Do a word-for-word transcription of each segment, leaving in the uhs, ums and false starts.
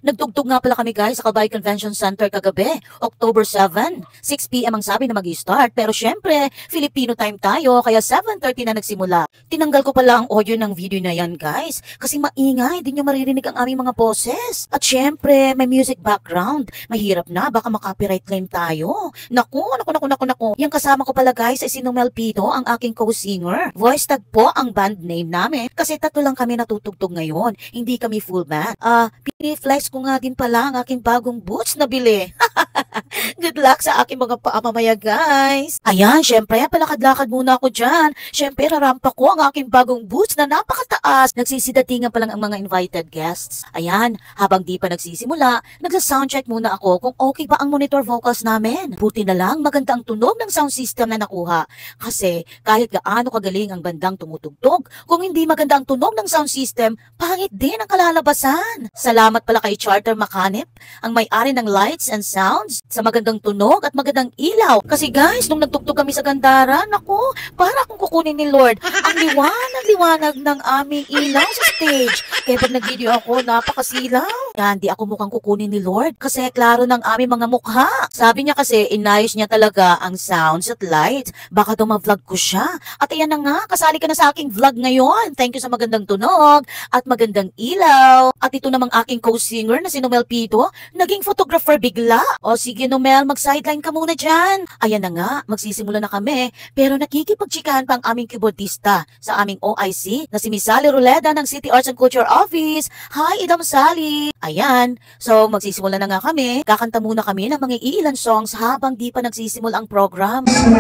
Nagtugtog nga pala kami guys sa Kabay Convention Center kagabi, October seven. six p m ang sabi na mag-i-start pero syempre, Filipino time tayo kaya seven thirty na nagsimula. Tinanggal ko pala ang audio ng video na yan guys kasi maingay, di nyo maririnig ang aming mga boses. At syempre, may music background. Mahirap na, baka makapiright claim tayo. Naku, naku, naku, naku, naku. Yung kasama ko pala guys ay si Nomel Pito, ang aking co-singer. Voice tag po ang band name namin kasi tatlo lang kami natutugtog ngayon. Hindi kami full band. Ah, uh, piniflex ko nga din pala ang aking bagong boots na bili. Good luck sa aking mga paamamaya guys. Ayan, syempre, palakad-lakad muna ako dyan. Syempre, rarampa ko ang aking bagong boots na napakataas. Nagsisidatingan pa lang ang mga invited guests. Ayan, habang di pa nagsisimula, nagsa-soundcheck muna ako kung okay ba ang monitor vocals namin. Buti na lang maganda ang tunog ng sound system na nakuha. Kasi kahit gaano kagaling ang bandang tumutugtog, kung hindi maganda ang tunog ng sound system, pangit din ang kalalabasan. Salamat pala kay Charter Macanip, ang may-ari ng lights and sounds, sa magandang tunog at magandang ilaw. Kasi guys, nung nagtugtog kami sa Gandara, naku, para akong kukunin ni Lord. Ang liwanag-liwanag ng aming ilaw sa stage. Kaya pag nag-video ako, napakasilaw. Yan, di ako mukhang kukunin ni Lord kasi klaro ng aming mga mukha. Sabi niya kasi, inayos niya talaga ang sounds at light. Baka daw ma-vlog ko siya. At ayan na nga, kasali ka na sa aking vlog ngayon. Thank you sa magandang tunog at magandang ilaw. At ito namang aking co-singer na si Nomel Pito, naging photographer bigla. O sige Nomel, mag-sideline ka muna dyan. Ayan na nga, magsisimula na kami. Pero nakikipagtsikahan pa ang aming keyboardista sa aming O I C na si Miss Sally Roleda ng City Arts and Culture Office. Hi, Idam Sally! Ayan, so magsisimula na nga kami. Kakanta muna kami ng mga iilan songs habang di pa nagsisimula ang program.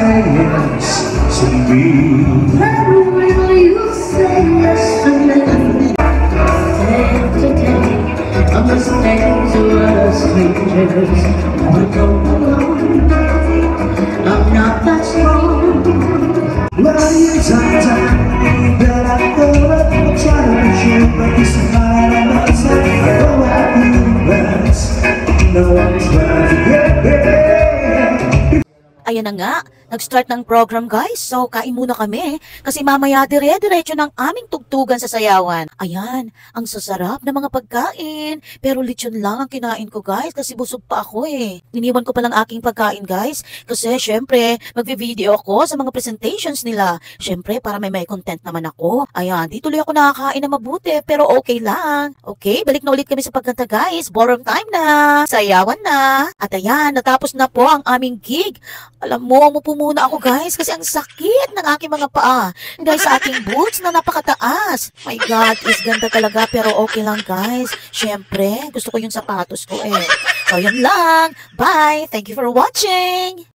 I'm not that strong. Well, you time, time, that I go up and try to reach you, but you smile and I say, oh, I do best. No one tries to get there. Ayan na nga, nag-start ng program guys. So, kain muna kami kasi mamaya dire-diretso ng aming tugtugan sa sayawan. Ayan, ang sasarap na mga pagkain. Pero lechon lang ang kinain ko guys kasi busog pa ako eh. Niniwan ko palang aking pagkain guys kasi syempre magvi-video ako sa mga presentations nila. Syempre para may may content naman ako. Ayan, di tuloy ako nakakain na mabuti pero okay lang. Okay, balik na ulit kami sa pagkanta guys. Ballroom time na. Sayawan na. At ayan, natapos na po ang aming gig. Alam mo, umupo muna ako guys kasi ang sakit ng aking mga paa dahil sa aking boots na napakataas. My God, is ganda talaga pero okay lang guys. Syempre, gusto ko yung sapatos ko eh. So yun lang. Bye! Thank you for watching!